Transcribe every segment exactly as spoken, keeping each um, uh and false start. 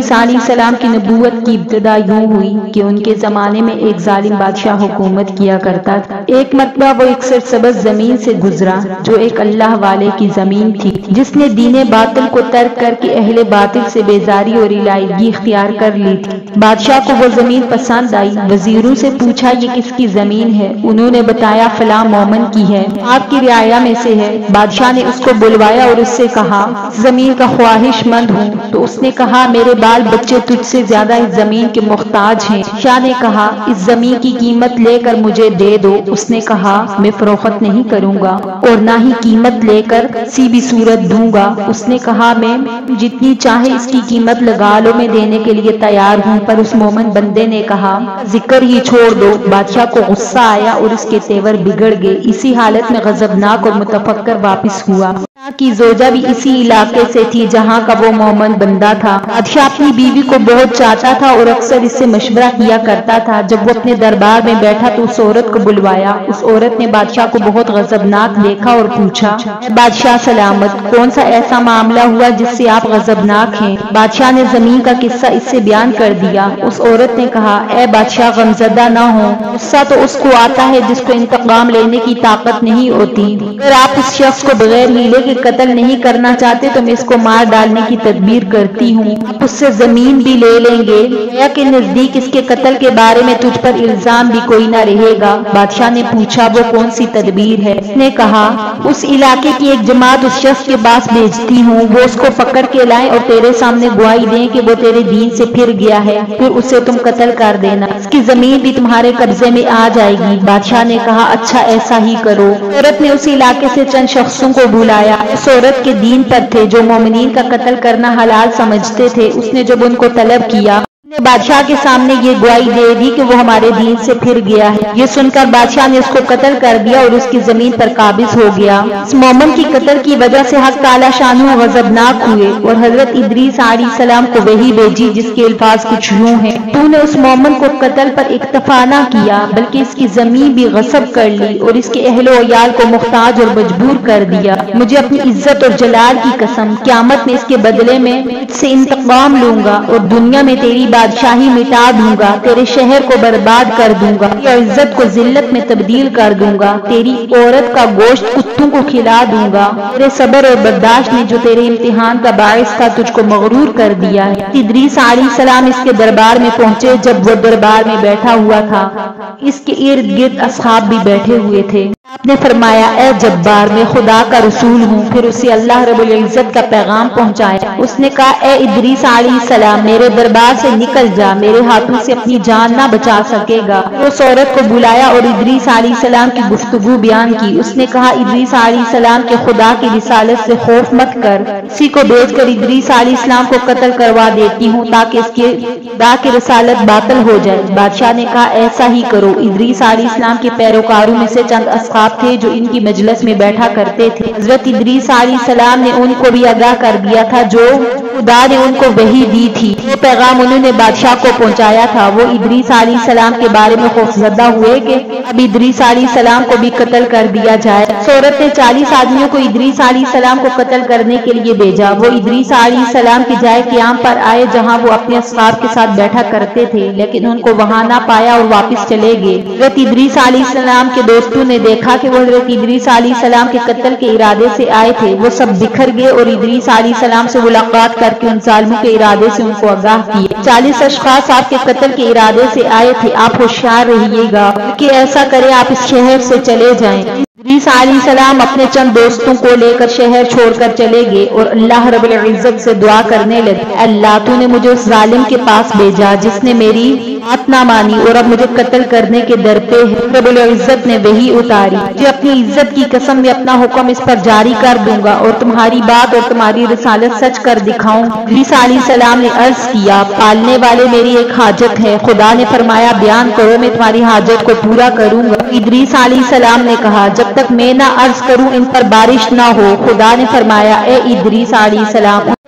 علیہ السلام کی نبوت کی ابتدا یوں ہوئی کہ ان کے زمانے میں ایک ظالم بادشاہ حکومت کیا کرتا تھا۔ ایک مرتبہ وہ ایک سرسبز زمین سے گزرا جو ایک اللہ والے کی زمین تھی، جس نے دین باطل کو ترک کر کے اہل باطل سے بیزاری اور علائیگی اختیار کر لی تھی۔ بادشاہ کو وہ زمین پسند آئی، وزیروں سے پوچھا یہ کس کی زمین ہے؟ انہوں نے بتایا فلاں مومن کی ہے، آپ کی رعایا میں سے ہے۔ بادشاہ نے اس کو بلوایا اور اس سے کہا زمین کا خواہش مند ہوں، تو اس نے کہا میرے بال بچے تجھ سے زیادہ اس زمین کے محتاج ہیں۔ شاہ نے کہا اس زمین کی قیمت لے کر مجھے دے دو۔ اس نے کہا میں فروخت نہیں کروں گا اور نہ ہی قیمت لے کر کسی بھی صورت دوں گا۔ اس نے کہا میں جتنی چاہے اس کی قیمت لگا لو، میں دینے کے لیے تیار ہوں۔ پر اس مومن بندے نے کہا ذکر ہی چھوڑ دو۔ بادشاہ کو غصہ آیا اور اس کے تیور بگڑ گئے۔ اسی حالت میں غضبناک اور متفکر واپس ہوا۔ کی زوجہ بھی اسی علاقے سے تھی جہاں کا وہ مومن بندہ تھا۔ بادشاہ اپنی بیوی کو بہت چاہتا تھا اور اکثر اس سے مشورہ کیا کرتا تھا۔ جب وہ اپنے دربار میں بیٹھا تو اس عورت کو بلوایا۔ اس عورت نے بادشاہ کو بہت غضبناک دیکھا اور پوچھا اے بادشاہ سلامت، کون سا ایسا معاملہ ہوا جس سے آپ غضبناک ہیں؟ بادشاہ نے زمین کا قصہ اس سے بیان کر دیا۔ اس عورت نے کہا اے بادشاہ غمزدہ نہ ہو، غصہ تو اس کو آتا ہے جس کو انتقام لینے کی طاقت نہیں ہوتی۔ اگر آپ اس شخص کو بغیر ہیلے کے قتل نہیں کرنا چاہتے تو میں اس کو مار ڈالنے کی تدبیر کرتی ہوں۔ آپ اس سے زمین بھی لے لیں گے، یا کہ نزدیک اس کے قتل کے بارے میں تجھ پر الزام بھی کوئی نہ رہے گا۔ بادشاہ نے پوچھا وہ کون سی تدبیر ہے؟ اس نے کہا اس علاقے کی ایک جماعت اس شخص کے پاس بھیجتی ہوں، وہ اس کو پکڑ کے لائیں اور تیرے سامنے گواہی دیں کہ وہ تیرے دین سے پھر گیا ہے، پھر اسے تم قتل کر دینا، اس کی زمین بھی تمہارے قبضے میں آ جائے گی۔ بادشاہ نے کہا اچھا ایسا ہی کرو۔ عورت نے اس علاقے سے چند شخصوں کو بلایا، اس عورت کے دین پر تھے جو مومنین کا قتل کرنا حلال سمجھتے تھے۔ اس نے جب ان کو طلب کیا نے بادشاہ کے سامنے یہ گواہی دے دی کہ وہ ہمارے دین سے پھر گیا ہے۔ یہ سن کر بادشاہ نے اس کو قتل کر دیا اور اس کی زمین پر قابض ہو گیا۔ اس مومن کی قتل کی وجہ سے حق تعالی شانہ غضبناک ہوئے اور حضرت ادریس علیہ السلام کو وحی بھیجی جس کے الفاظ کچھ یوں ہیں تو نے اس مومن کو قتل پر اکتفا نہ کیا بلکہ اس کی زمین بھی غصب کر لی اور اس کے اہل و عیال کو محتاج اور مجبور کر دیا۔ مجھے اپنی عزت اور جلال کی قسم، قیامت میں اس کے بدلے میں اس سے انتقام لوں گا اور دنیا میں تیری بادشاہی مٹا دوں گا، تیرے شہر کو برباد کر دوں گا، تیری عزت کو ذلت میں تبدیل کر دوں گا، تیری عورت کا گوشت کتوں کو کھلا دوں گا۔ تیرے صبر اور برداشت نے جو تیرے امتحان کا باعث تھا تجھ کو مغرور کر دیا ہے۔ ادریس علیہ السلام اس کے دربار میں پہنچے۔ جب وہ دربار میں بیٹھا ہوا تھا اس کے ارد گرد اصحاب بھی بیٹھے ہوئے تھے۔ آپ نے فرمایا اے جبار میں خدا کا رسول ہوں، پھر اسے اللہ رب العزت کا پیغام پہنچایا۔ اس نے کہا اے ادریس علیہ السلام میرے دربار سے نکل جا، میرے ہاتھوں سے اپنی جان نہ بچا سکے گا۔ اس عورت کو بلایا اور ادریس علیہ السلام کی گفتگو بیان کی۔ اس نے کہا ادریس علیہ السلام کے خدا کی رسالت سے خوف مت کر، اسی کو بھیج کر ادریس علیہ السلام کو قتل کروا دیتی ہوں تاکہ اس کے خدا کی رسالت باطل ہو جائے۔ بادشاہ نے کہا ایسا ہی کرو۔ ادریس علیہ السلام کے پیروکاروں میں سے چند اصحاب تھے جو ان کی مجلس میں بیٹھا کرتے تھے۔ حضرت ادریس علیہ السلام نے ان کو بھی آگاہ کر دیا تھا جو خدا نے ان کو وحی دی تھی۔ وہ پیغام انہوں نے بادشاہ کو پہنچایا تھا۔ وہ ادریس علیہ السلام کے بارے میں خوفزدہ ہوئے کہ اب ادریس علیہ السلام کو بھی قتل کر دیا جائے۔ عورت نے چالیس آدمیوں کو ادریس علیہ السلام کو قتل کرنے کے لیے بھیجا۔ وہ ادریس علیہ السلام کی جائے قیام پر آئے جہاں وہ اپنے اصحاب کے ساتھ بیٹھا کرتے تھے، لیکن ان کو وہاں نہ پایا اور واپس چلے گئے۔ حضرت ادریس علیہ السلام کے دوستوں نے دیکھا کہ وہ حضرت ادریس علیہ السلام کے قتل کے ارادے سے آئے تھے۔ وہ سب بکھر گئے اور ادریس علیہ السلام سے ملاقات کر کے ان ظالموں کے ارادے سے ان کو آگاہ کیا۔ چالیس اشخاص آپ کے قتل کے ارادے سے آئے تھے، آپ ہوشیار رہیے گا کہ ایسا کرے آپ اس شہر سے چلے جائیں۔ ادریس علیہ السلام اپنے چند دوستوں کو لے کر شہر چھوڑ کر چلے گئے اور اللہ رب العزت سے دعا کرنے لگے اللہ تو نے مجھے اس ظالم کے پاس بھیجا جس نے میری بات نہ مانی اور اب مجھے قتل کرنے کے در پہ ہے۔ رب العزت نے وحی اتاری، جو اپنی عزت کی قسم میں اپنا حکم اس پر جاری کر دوں گا اور تمہاری بات اور تمہاری رسالت سچ کر دکھاؤں۔ ادریس علیہ السلام نے عرض کیا پالنے والے میری ایک حاجت ہے۔ خدا نے فرمایا بیان کرو میں تمہاری حاجت کو پورا کروں گا۔ ادریس علیہ السلام نے کہا جب تک میں نہ عرض کروں ان پر بارش نہ ہو۔ خدا نے فرمایا اے ادریس علیہ السلام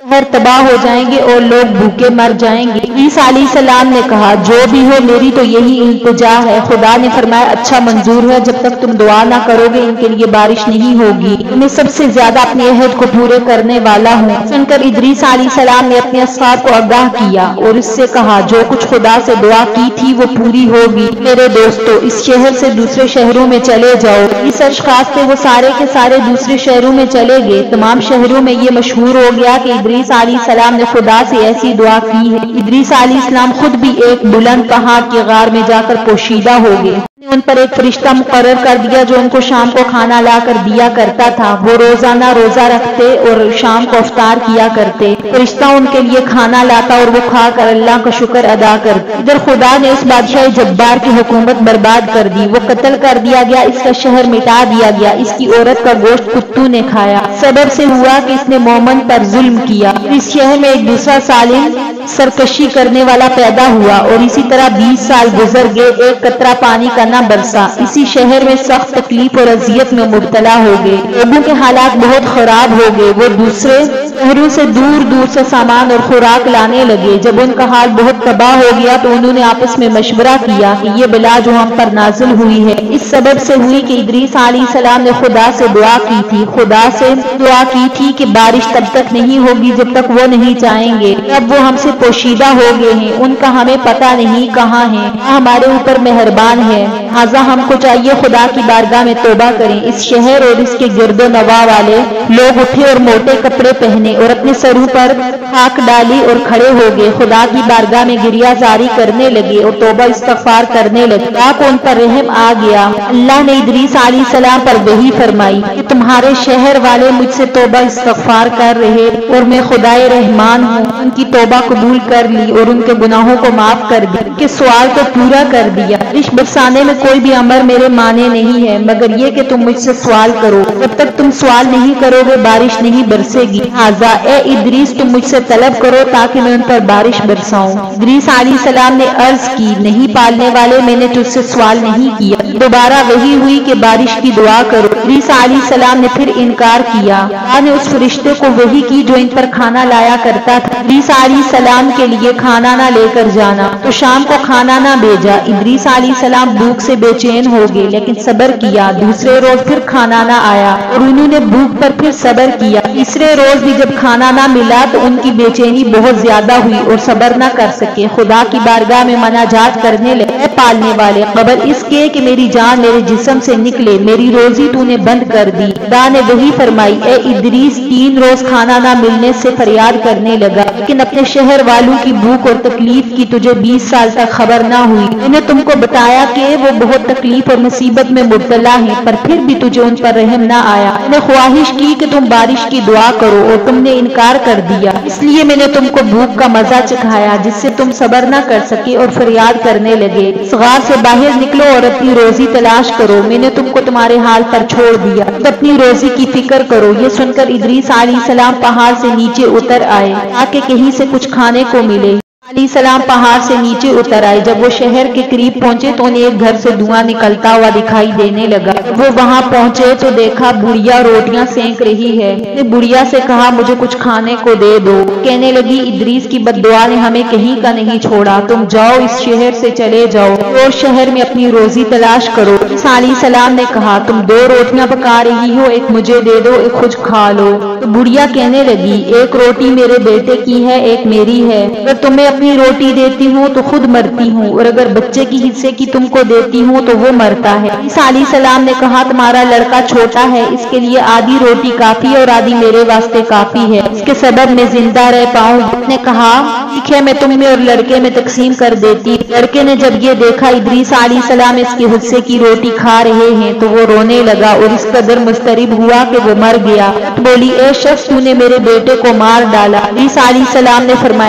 शहर तबाह हो जाएंगे और लोग भूखे मर जाएंगे। ईसा अलैहि सलाम ने कहा, जो भी हो मेरी तो यही इल्तिजा है। खुदा ने फरमाया, अच्छा मंजूर है, जब तक तुम दुआ ना करोगे इनके लिए बारिश नहीं होगी। मैं सबसे ज्यादा अपने अहद को पूरे करने वाला हूँ। सुनकर इदरीस अलैहि सलाम ने अपने असहाब को आगाह किया और इससे कहा, जो कुछ खुदा से दुआ की थी वो पूरी होगी। मेरे दोस्तों, इस शहर से दूसरे शहरों में चले जाओ। इस अशखास से वो सारे के सारे दूसरे शहरों में चले गए। तमाम शहरों में ये मशहूर हो गया कि इदरीस अलैहि सलाम ने खुदा से ऐसी दुआ की है। इदरीस अलैहि सलाम खुद भी एक बुलंद पहाड़ के गार में जाकर पोशीदा हो गए। उन पर एक फरिश्ता मुकर्रर कर दिया जो उनको शाम को खाना ला कर दिया करता था। वो रोजाना रोजा रखते और शाम को इफ्तार किया करते। फरिश्ता उनके लिए खाना लाता और वो खा कर अल्लाह का शुक्र अदा करते। इधर खुदा ने उस बादशाह जब्बार की हुकूमत बर्बाद कर दी। वो कत्ल कर दिया गया, इसका शहर मिटा दिया गया। इसकी औरत का गोश्त कुत्तों ने खाया। सबब से हुआ कि इसने मोमन पर जुल्म किया। इस शहर में एक दूसरा सालिम सरकशी करने वाला पैदा हुआ और इसी तरह बीस साल गुजर गए, एक कतरा पानी का न बरसा। इसी शहर में सख्त तकलीफ और अजियत में मुब्तला हो गए। लोगों के हालात बहुत खराब हो गए। वो दूसरे शहरों से दूर दूर से सामान और खुराक लाने लगे। जब उनका हाल बहुत तबाह हो गया तो उन्होंने आपस में मशवरा किया कि ये बला जो हम पर नाजिल हुई है इस सबब से हुई कि इदरीस अलैहि सलाम ने खुदा से दुआ की थी। खुदा से दुआ की थी कि बारिश तब तक नहीं होगी जब तक वो नहीं चाहेंगे। अब वो हमसे पोशीदा हो गए हैं, उनका हमें पता नहीं कहाँ है। हमारे ऊपर मेहरबान है, हाजा हमको चाहिए खुदा की बारगाह में तौबा करें। इस शहर और इसके गिरदो नवा वाले लोग उठे और मोटे कपड़े पहने और अपने सरों पर खाक डाली और खड़े हो गए। खुदा की बारगाह में गिरिया जारी करने लगे और तौबा इस्तगफार करने लगे। खुदा को उन पर रहम आ गया। अल्लाह ने इदरीस अलैहि सलाम पर वही फरमाई कि तुम्हारे शहर वाले मुझसे तौबा इस्तगफार कर रहे और मैं खुदाए रहमान हूँ। उनकी तौबा कबूल कर ली और उनके गुनाहों को माफ कर दी, उनके सवाल को पूरा कर दिया। बारिश बरसाने में कोई भी अमर मेरे माने नहीं है मगर ये कि तुम मुझसे सवाल करो। जब तक तुम सवाल नहीं करोगे बारिश नहीं बरसेगी। हाजा ए इदरीस, तुम मुझसे तलब करो ताकि मैं उन पर बारिश बरसाऊं। इदरीस अलैहि सलाम ने अर्ज की, नहीं पालने वाले, मैंने तुझसे सवाल नहीं किया। दोबारा वही हुई कि बारिश की दुआ करो। इदरीस अलैहि सलाम ने फिर इनकार किया। अल्लाह ने उस फरिश्ते को वही की जो इन पर खाना लाया करता था। इदरीस अलैहि सलाम के लिए खाना ना लेकर जाना तो शाम को खाना ना भेजा। इदरीस अलैहि सलाम भूख से बेचैन हो गए लेकिन सब्र किया। दूसरे रोज फिर खाना ना आया और उन्होंने भूख पर फिर सब्र किया। तीसरे रोज भी जब खाना ना मिला तो उनकी बेचैनी बहुत ज्यादा हुई और सब्र ना कर सके। खुदा की बारगाह में मनाजात करने लगे, पालने वाले कबल इसके कि मेरी जान मेरे जिस्म से निकले, मेरी रोजी तूने बंद कर दी। खुदा ने वही फरमाई, ए इदरीस, तीन रोज खाना ना मिलने से फरियाद करने लगा लेकिन अपने शहर वालों की भूख और तकलीफ की तुझे बीस साल तक खबर ना हुई। मैंने तुमको बताया कि वो बहुत तकलीफ और मुसीबत में मुब्तला है पर फिर भी तुझे उन पर रहम ना आया। मैंने ख्वाहिश की कि तुम बारिश की दुआ करो और तुमने इनकार कर दिया, इसलिए मैंने तुमको भूख का मजा चखाया जिससे तुम सब्र ना कर सके और फरियाद करने लगे। सगार से बाहर निकलो और अपनी रोजी तलाश करो, मैंने तुमको तुम्हारे हाल पर छोड़ दिया, अपनी रोजी की फिक्र करो। ये सुनकर इदरीस अलैहि सलाम पहाड़ से नीचे उतर आए ताकि कहीं से कुछ खाने को मिले। अलैहि सलाम पहाड़ से नीचे उतर आए। जब वो शहर के करीब पहुंचे तो उन्हें एक घर से धुआं निकलता हुआ दिखाई देने लगा। वो वहां पहुंचे तो देखा बुढ़िया रोटियां सेंक रही है। ने बुढ़िया से कहा, मुझे कुछ खाने को दे दो। कहने लगी, इदरीस की बद्दुआ ने हमें कहीं का नहीं छोड़ा, तुम जाओ इस शहर से चले जाओ और शहर में अपनी रोजी तलाश करो। अलैहि सलाम ने कहा, तुम दो रोटियां पका रही हो, एक मुझे दे दो, एक खुद खा लो। तो बुढ़िया कहने लगी, एक रोटी मेरे बेटे की है, एक मेरी है। अगर तुम्हें अपनी रोटी देती हूँ तो खुद मरती हूँ और अगर बच्चे की हिस्से की तुमको देती हूँ तो वो मरता है। अलैहि सलाम ने कहा, तुम्हारा लड़का छोटा है, इसके लिए आधी रोटी काफी और आधी मेरे वास्ते काफी है, इसके सबब मैं जिंदा रह पाऊँ। ने कहा, ठीक है, मैं तुम्हें और लड़के में तकसीम कर देती। लड़के ने जब ये देखा इदरीस अलैहि सलाम इसके हिस्से की रोटी खा रहे हैं तो वो रोने लगा और इस कदर मुस्तरिब हुआ कि वो मर गया। बोली, ए शख्स, तूने मेरे बेटे को मार डाला। इदरीस अलैहि सलाम ने फरमाया,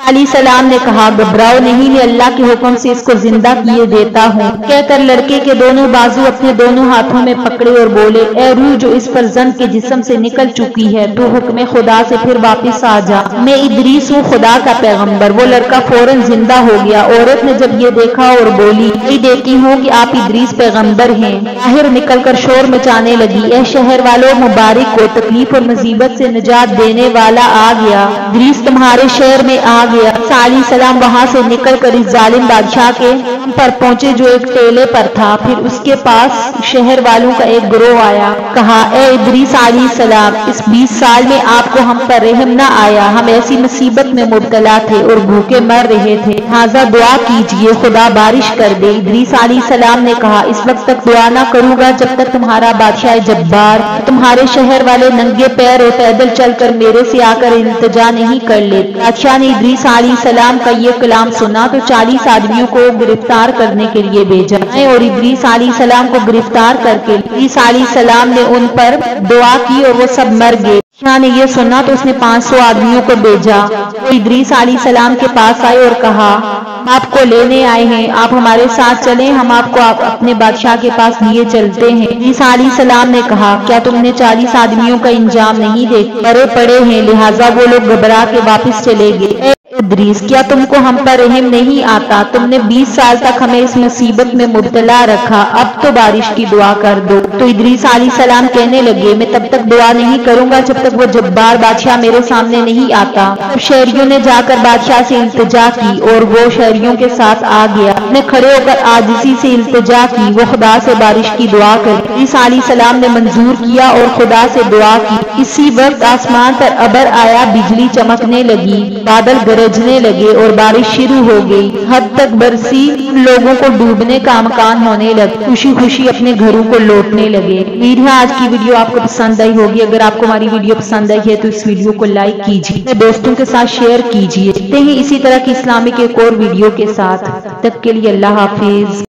علیہ السلام نے کہا گھبراؤ نہیں، میں اللہ کے حکم سے اس کو زندہ کیے دیتا ہوں، کہہ کر لڑکے کے دونوں بازو اپنے دونوں ہاتھوں میں پکڑے اور بولے اے روح جو اس فرزند کے جسم سے نکل چکی ہے، تو حکم خدا سے پھر واپس آ جا، میں ادریس ہوں خدا کا پیغمبر۔ وہ لڑکا فوراً زندہ ہو گیا۔ عورت نے جب یہ دیکھا اور بولی میں دیکھتی ہوں کہ آپ ادریس پیغمبر ہیں، باہر نکل کر شور مچانے لگی اے شہر والوں مبارک کو تکلیف اور مصیبت سے نجات دینے والا آ گیا، ادریس تمہارے شہر میں آ گیا۔ عیسیٰ علیہ السلام وہاں سے نکل کر اس ظالم بادشاہ کے پر پہنچے جو ایک ٹیلے پر تھا، پھر اس کے پاس شہر والوں کا ایک گروہ آیا، کہا اے ادریس علیہ السلام اس بیس سال میں آپ کو ہم پر رحم نہ آیا، ہم ایسی مصیبت میں مبتلا تھے اور بھوکے مر رہے تھے، لہذا دعا کیجئے خدا بارش کر دے۔ ادریس علیہ السلام نے کہا اس وقت تک دعا نہ کروں گا جب تک تمہارا بادشاہ جبار تمہارے شہر والے ننگے پیر اور پیدل چل کر میرے سے آ کر التجا نہیں کر لے۔ بادشاہ نے ادریس علیہ السلام کا یہ کلام سنا تو چالیس آدمیوں کو گرفتار کرنے کے لیے بھیجا اور ادریس علیہ السلام کو گرفتار کر کے ادریس علیہ السلام نے ان پر دعا کی اور وہ سب مر گئے۔ بادشاہ نے یہ سنا تو اس نے پانچ سو آدمیوں کو بھیجا، وہ ادریس علیہ السلام کے پاس آئے اور کہا ہم آپ کو لینے آئے ہیں، آپ ہمارے ساتھ چلیں، ہم آپ کو اپنے بادشاہ کے پاس لیے چلتے ہیں۔ ادریس علیہ السلام نے کہا کیا تم نے چالیس آدمیوں کا انجام نہیں دیکھا، مرے پڑے ہیں، لہٰذا وہ لوگ گھبرا کے واپس چلے گئے۔ ادریس کیا تم کو ہم پر رحم نہیں آتا، تم نے بیس سال تک ہمیں اس مصیبت میں مبتلا رکھا، اب تو بارش کی دعا کر دو۔ تو ادریس علیہ السلام کہنے لگے میں تب تک دعا نہیں کروں گا جب تک وہ جبار بادشاہ میرے سامنے نہیں آتا۔ تب شہریوں نے جا کر بادشاہ سے التجا کی اور وہ شہریوں کے ساتھ آ گیا، نے کھڑے ہو کر عاجزی سے التجا کی، وہ خدا سے بارش کی دعا کری۔ ادریس علیہ السلام نے منظور کیا اور خدا سے دعا کی۔ اسی وقت آسمان پر ابر آیا، بجلی چمکنے لگی، بادل گرجنے لگے اور بارش شروع ہو گئی، حد تک برسی لوگوں کو ڈوبنے کا امکان ہونے لگا، خوشی خوشی اپنے گھروں کو لوٹنے لگے۔ امید ہے آج کی ویڈیو آپ کو پسند آئی ہوگی، اگر آپ کو ہماری ویڈیو پسند آئی ہے تو اس ویڈیو کو لائک کیجیے، اپنے دوستوں کے ساتھ شیئر کیجیے۔ ملتے ہیں اسی طرح کی اسلامک ایک اور ویڈیو کے ساتھ، تب تک کے لیے اللہ حافظ۔